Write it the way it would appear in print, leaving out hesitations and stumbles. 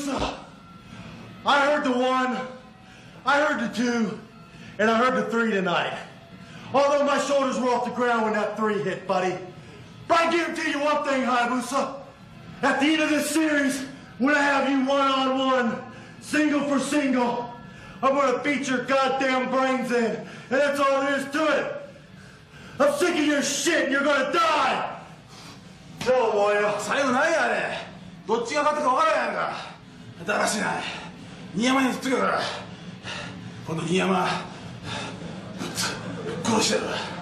Hayabusa. I heard the 1, I heard the 2, and I heard the 3 tonight. Although my shoulders were off the ground when that 3 hit, buddy. But I guarantee you one thing, Hayabusa. At the end of this series, when I have you one-on-one, single for single, I'm gonna beat your goddamn brains in. And that's all there is to it. I'm sick of your shit and you're gonna die! そう思うよ。 最後ないやあれ。どっちが勝ったか分からへんやんか。だらしない。新山に振っとけから。今度新山、殺してやる。